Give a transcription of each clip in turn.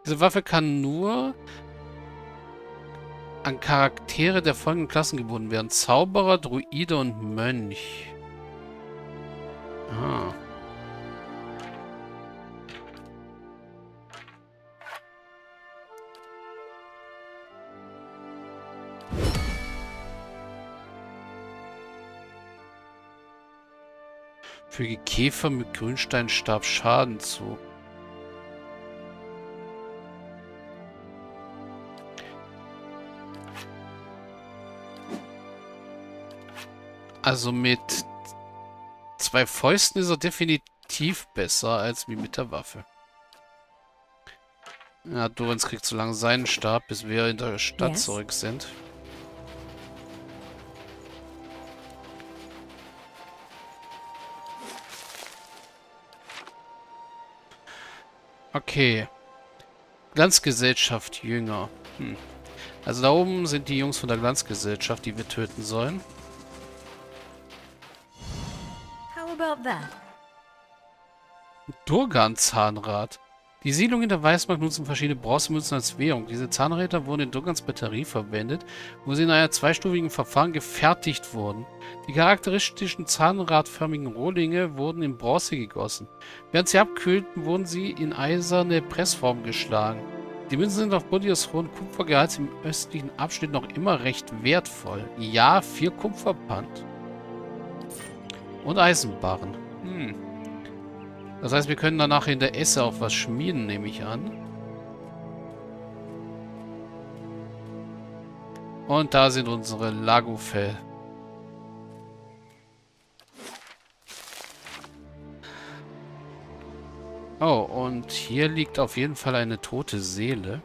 Diese Waffe kann nur an Charaktere der folgenden Klassen gebunden werden. Zauberer, Druide und Mönch. Ah. Füge Käfer mit Grünsteinstab Schaden zu. Also mit 2 Fäusten ist er definitiv besser als wie mit der Waffe. Ja, Dorins kriegt so lange seinen Stab, bis wir in der Stadt zurück sind. Okay. Glanzgesellschaft Jünger. Also da oben sind die Jungs von der Glanzgesellschaft, die wir töten sollen. Durgan-Zahnrad. Die Siedlung in der Weißmark nutzen verschiedene Bronzemünzen als Währung. Diese Zahnräder wurden in Durgans Batterie verwendet, wo sie in einem zweistufigen Verfahren gefertigt wurden. Die charakteristischen zahnradförmigen Rohlinge wurden in Bronze gegossen. Während sie abkühlten, wurden sie in eiserne Pressform geschlagen. Die Münzen sind aufgrund ihres hohen Kupfergehalts im östlichen Abschnitt noch immer recht wertvoll. Ja, 4 Kupferpfand. Und Eisenbarren. Das heißt, wir können danach in der Esse auch was schmieden, nehme ich an. Und da sind unsere Lagufell. Oh, und hier liegt auf jeden Fall eine tote Seele.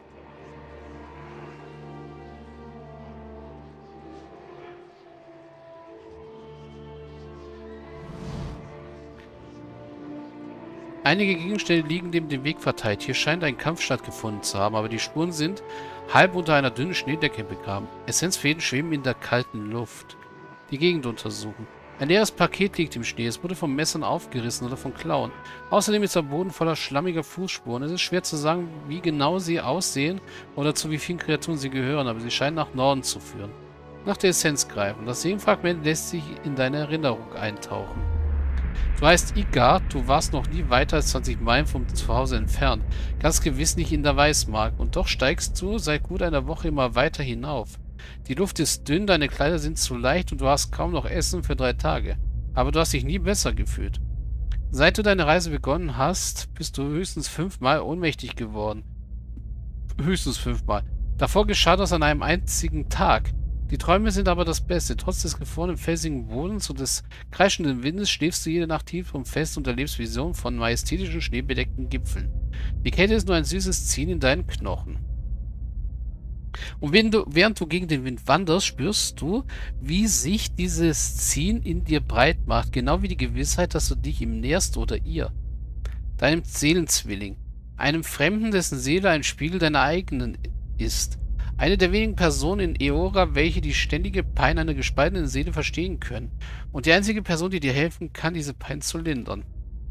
Einige Gegenstände liegen neben dem Weg verteilt. Hier scheint ein Kampf stattgefunden zu haben, aber die Spuren sind halb unter einer dünnen Schneedecke begraben. Essenzfäden schweben in der kalten Luft. Die Gegend untersuchen. Ein leeres Paket liegt im Schnee. Es wurde von Messern aufgerissen oder von Klauen. Außerdem ist der Boden voller schlammiger Fußspuren. Es ist schwer zu sagen, wie genau sie aussehen oder zu wie vielen Kreaturen sie gehören, aber sie scheinen nach Norden zu führen. Nach der Essenz greifen. Das Seelenfragment lässt sich in deine Erinnerung eintauchen. Du heißt Igard, du warst noch nie weiter als 20 Meilen vom Zuhause entfernt. Ganz gewiss nicht in der Weißmark. Und doch steigst du seit gut einer Woche immer weiter hinauf. Die Luft ist dünn, deine Kleider sind zu leicht und du hast kaum noch Essen für 3 Tage. Aber du hast dich nie besser gefühlt. Seit du deine Reise begonnen hast, bist du höchstens 5-mal ohnmächtig geworden. Höchstens 5-mal. Davor geschah das an einem einzigen Tag. Die Träume sind aber das Beste. Trotz des gefrorenen felsigen Bodens und des kreischenden Windes schläfst du jede Nacht tief und fest und erlebst Visionen von majestätischen, schneebedeckten Gipfeln. Die Kälte ist nur ein süßes Ziehen in deinen Knochen. Und während du gegen den Wind wanderst, spürst du, wie sich dieses Ziehen in dir breit macht. Genau wie die Gewissheit, dass du dich ihm näherst oder ihr. Deinem Seelenzwilling. Einem Fremden, dessen Seele ein Spiegel deiner eigenen ist. Eine der wenigen Personen in Eora, welche die ständige Pein einer gespaltenen Seele verstehen können. Und die einzige Person, die dir helfen kann, diese Pein zu lindern.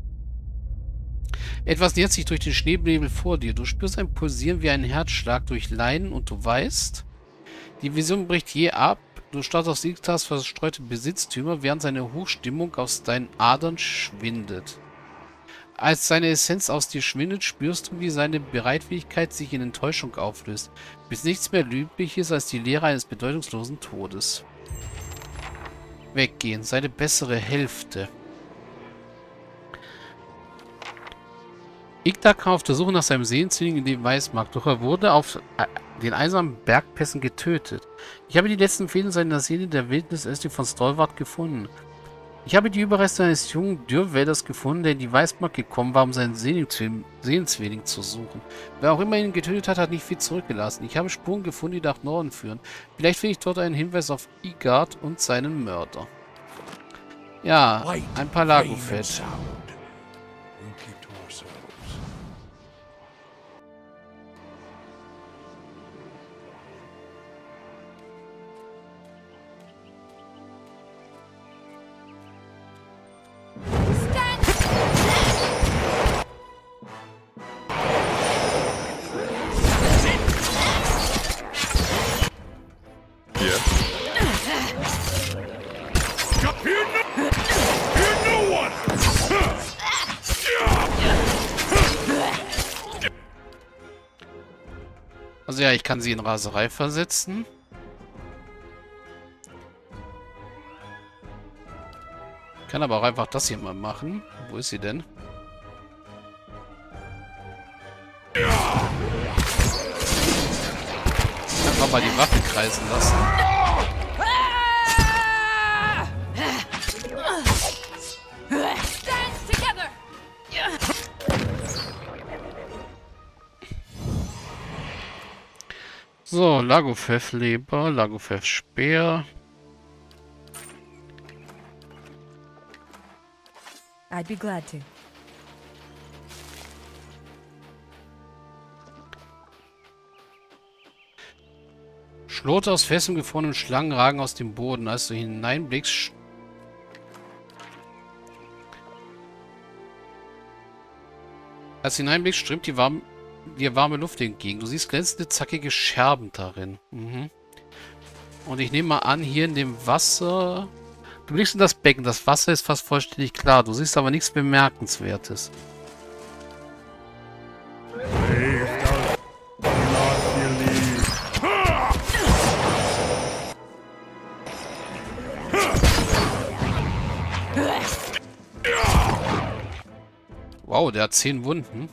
Etwas nähert sich durch den Schneebnebel vor dir. Du spürst ein Pulsieren wie ein Herzschlag durch Leiden und du weißt, die Vision bricht je ab. Du starrst auf Sigtars verstreute Besitztümer, während seine Hochstimmung aus deinen Adern schwindet. Als seine Essenz aus dir schwindet, spürst du, wie seine Bereitwilligkeit sich in Enttäuschung auflöst, bis nichts mehr übrig ist als die Leere eines bedeutungslosen Todes. Weggehen, seine bessere Hälfte. Igdar kam auf der Suche nach seinem Seelenzwilling in die Weißmark, doch er wurde auf den einsamen Bergpässen getötet. Ich habe die letzten Fäden seiner Seele in der Wildnis östlich von Stolwart gefunden. Ich habe die Überreste eines jungen Dürrwälders gefunden, der in die Weißmark gekommen war, um seinen Seelenzwilling zu suchen. Wer auch immer ihn getötet hat, hat nicht viel zurückgelassen. Ich habe Spuren gefunden, die nach Norden führen. Vielleicht finde ich dort einen Hinweis auf Igard und seinen Mörder. Ja, ein paar Lagufett. Also ja, ich kann sie in Raserei versetzen. Kann aber auch einfach das hier mal machen. Wo ist sie denn? Einfach mal die Waffe kreisen lassen. So, Lagofev Leber, Lagofev Speer. I'd be glad to. Schlote aus festem gefrorenen Schlangen ragen aus dem Boden. Als du hineinblickst, strömt dir warme Luft entgegen. Du siehst glänzende, zackige Scherben darin. Und ich nehme mal an, hier in dem Wasser... Du blickst in das Becken. Das Wasser ist fast vollständig klar. Du siehst aber nichts Bemerkenswertes. Wow, der hat 10 Wunden.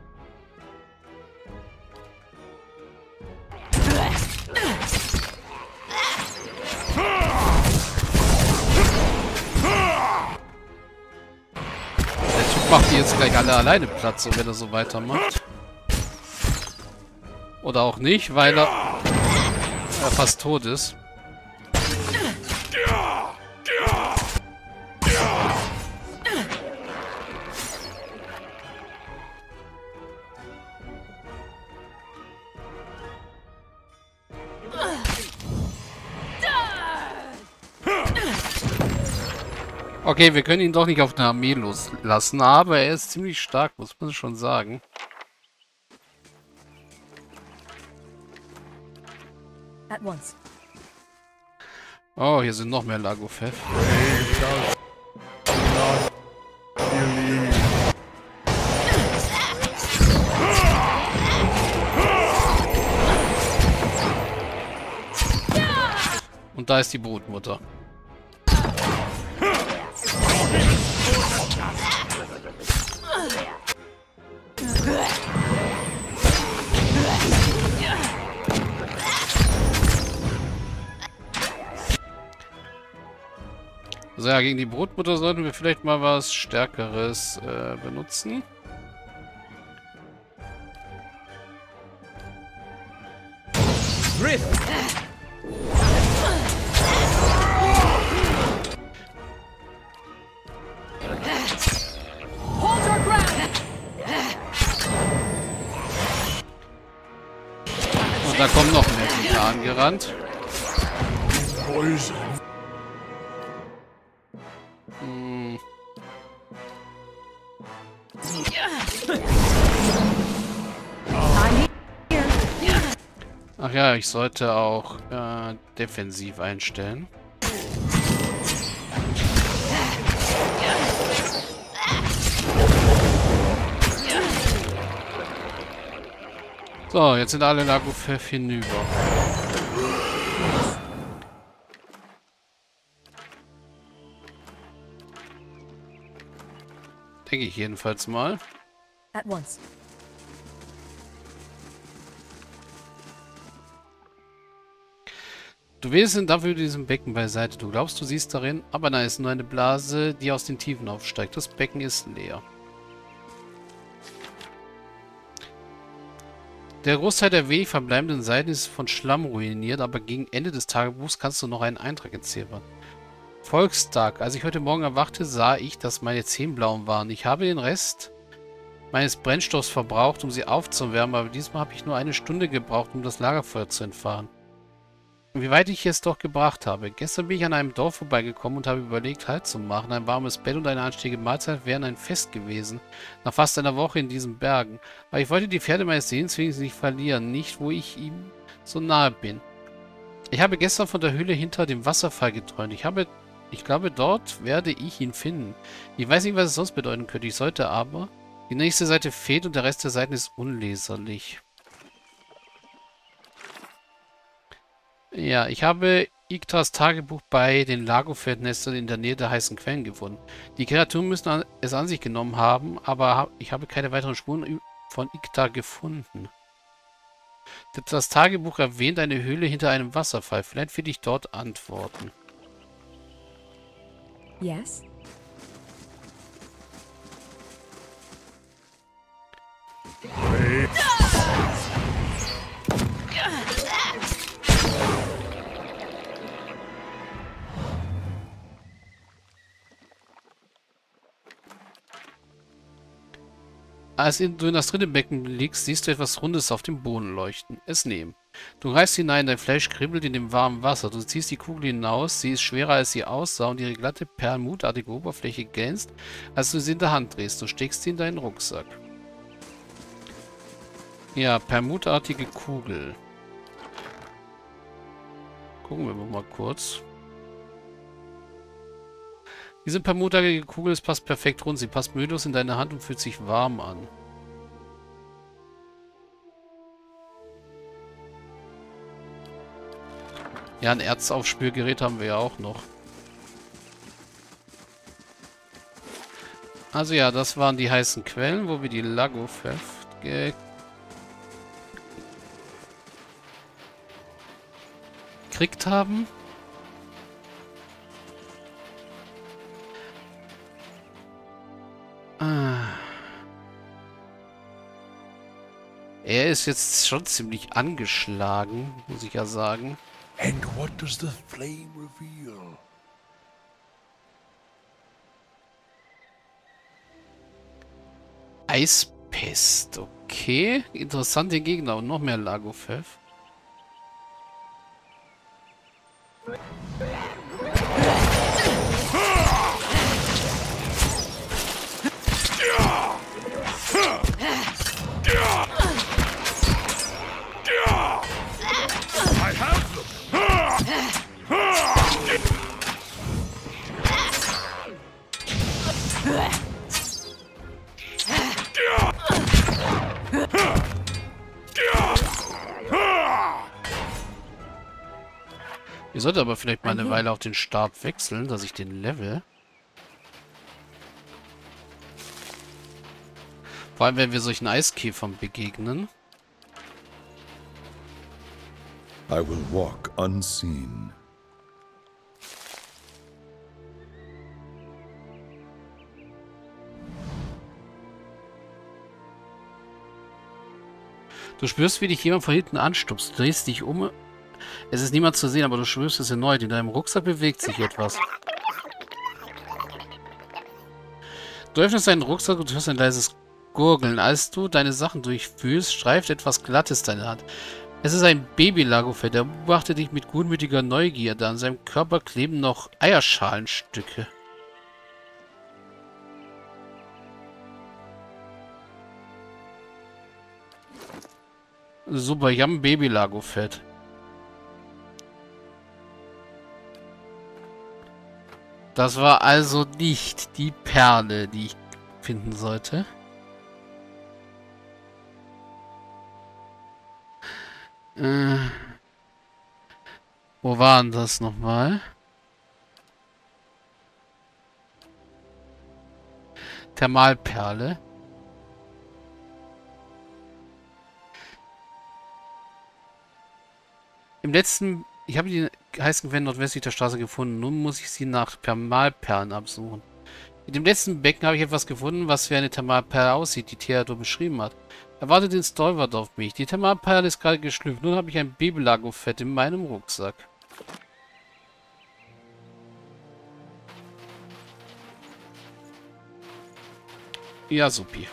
Der Typ macht die jetzt gleich alle alleine Platz, so wenn er so weitermacht. Oder auch nicht, weil er fast tot ist. Okay, wir können ihn doch nicht auf eine Armee loslassen, aber er ist ziemlich stark, muss man schon sagen. At once. Oh, hier sind noch mehr Lagofev. Und da ist die Brutmutter. So, ja, gegen die Brutmutter sollten wir vielleicht mal was Stärkeres benutzen. Rift. Hold your ground! Und da kommen noch mehr Gegner angerannt. Ach ja, ich sollte auch defensiv einstellen. So, jetzt sind alle Lagofev hinüber. Denke ich jedenfalls mal. At once. Du wählst den Dampf über diesem Becken beiseite. Du glaubst, du siehst darin, aber nein, es ist nur eine Blase, die aus den Tiefen aufsteigt. Das Becken ist leer. Der Großteil der wenig verbleibenden Seiten ist von Schlamm ruiniert, aber gegen Ende des Tagebuchs kannst du noch einen Eintrag entziffern. Volkstag. Als ich heute Morgen erwachte, sah ich, dass meine Zehen blau waren. Ich habe den Rest meines Brennstoffs verbraucht, um sie aufzuwärmen, aber diesmal habe ich nur eine Stunde gebraucht, um das Lagerfeuer zu entfahren. Wie weit ich es doch gebracht habe. Gestern bin ich an einem Dorf vorbeigekommen und habe überlegt, Halt zu machen. Ein warmes Bett und eine anständige Mahlzeit wären ein Fest gewesen. Nach fast einer Woche in diesen Bergen. Aber ich wollte die Pferde meines Sehensweges nicht verlieren. Nicht, wo ich ihm so nahe bin. Ich habe gestern von der Höhle hinter dem Wasserfall geträumt. Ich glaube, dort werde ich ihn finden. Ich weiß nicht, was es sonst bedeuten könnte. Ich sollte aber... Die nächste Seite fehlt und der Rest der Seiten ist unleserlich. Ja, ich habe Iktas Tagebuch bei den Lagofeldnestern in der Nähe der heißen Quellen gefunden. Die Kreaturen müssen es an sich genommen haben, aber ich habe keine weiteren Spuren von Ikta gefunden. Das Tagebuch erwähnt eine Höhle hinter einem Wasserfall. Vielleicht finde ich dort Antworten. Yes? Als du in das dritte Becken liegst, siehst du etwas Rundes auf dem Boden leuchten. Es nehmen. Du reißt hinein, dein Fleisch kribbelt in dem warmen Wasser. Du ziehst die Kugel hinaus, sie ist schwerer als sie aussah und ihre glatte, perlmutartige Oberfläche glänzt, als du sie in der Hand drehst. Du steckst sie in deinen Rucksack. Ja, perlmutartige Kugel. Gucken wir mal kurz. Diese perlmutartige Kugel passt perfekt rund. Sie passt mühelos in deine Hand und fühlt sich warm an. Ja, ein Erzaufspürgerät haben wir ja auch noch. Also ja, das waren die heißen Quellen, wo wir die Lagofeld gekriegt haben. Er ist jetzt schon ziemlich angeschlagen, muss ich ja sagen. And what does the flame reveal? Eispest, okay. Interessante Gegner und noch mehr Lagofeld. I have them! Ich sollte aber vielleicht mal eine Weile auch den Stab wechseln, dass ich den level. Vor allem, wenn wir solchen Eiskäfern begegnen. I will walk unseen. Du spürst, wie dich jemand von hinten anstupst. Du drehst dich um. Es ist niemand zu sehen, aber du spürst es erneut. In deinem Rucksack bewegt sich etwas. Du öffnest deinen Rucksack und hörst ein leises Gurgeln. Als du deine Sachen durchfühlst, streift etwas Glattes deine Hand. Es ist ein Baby-Lagofeld. Er beobachtet dich mit gutmütiger Neugierde. An seinem Körper kleben noch Eierschalenstücke. Super, ich habe ein Baby-Lagofeld. Das war also nicht die Perle, die ich finden sollte. Wo waren das nochmal? Thermalperle. Im letzten... Ich habe die heißen Quellen nordwestlich der Straße gefunden. Nun muss ich sie nach Thermalperlen absuchen. In dem letzten Becken habe ich etwas gefunden, was wie eine Thermalperle aussieht, die Theodor beschrieben hat. Er wartet in Stolwart auf mich. Die Thermalperle ist gerade geschlüpft. Nun habe ich ein Babylagofett in meinem Rucksack. Ja, supi.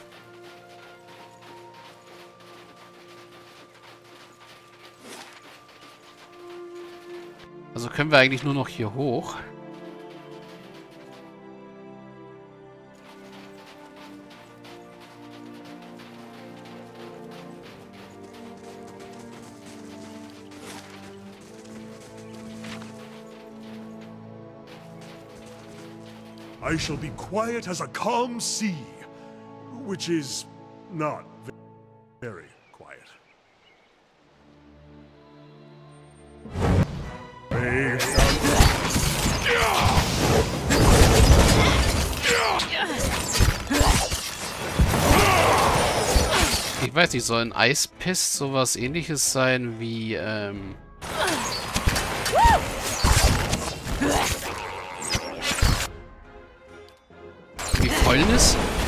Also können wir eigentlich nur noch hier hoch. I shall be quiet as a calm sea, which is not very quiet. They Ich weiß nicht, soll ein Eispest sowas ähnliches sein wie, wie Fäulnis?